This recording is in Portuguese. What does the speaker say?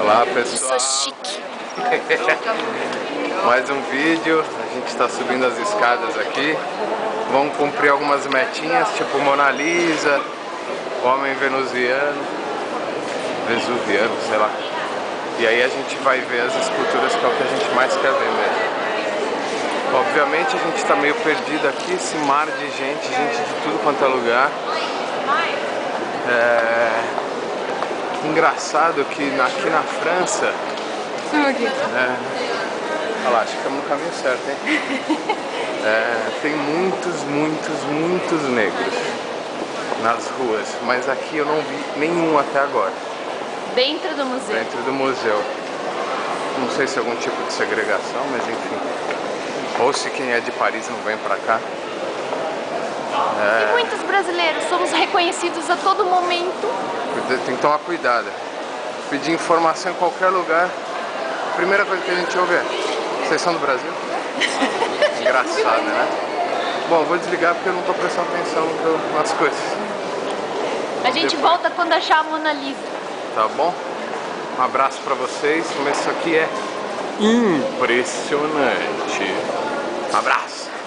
Olá pessoal, Eu sou chique. mais um vídeo, a gente está subindo as escadas aqui, vamos cumprir algumas metinhas, tipo Mona Lisa, Homem Venusiano, sei lá, e aí a gente vai ver as esculturas que é o que a gente mais quer ver mesmo. Obviamente a gente está meio perdido aqui, esse mar de gente de tudo quanto é lugar. Engraçado que aqui na França, olha lá, acho que estamos no caminho certo, hein? Tem muitos negros nas ruas, mas aqui eu não vi nenhum até agora. Dentro do museu? Dentro do museu. Não sei se é algum tipo de segregação, mas enfim. Ou se quem é de Paris não vem pra cá. E muitos brasileiros somos reconhecidos a todo momento. Tem que tomar cuidado. Pedir informação em qualquer lugar, a primeira coisa que a gente ouve é: vocês são do Brasil? Engraçado, né? Bom, vou desligar porque eu não tô prestando atenção nas coisas. A gente volta quando achar a Mona Lisa. Tá bom? Um abraço pra vocês, mas isso aqui é impressionante. Um abraço!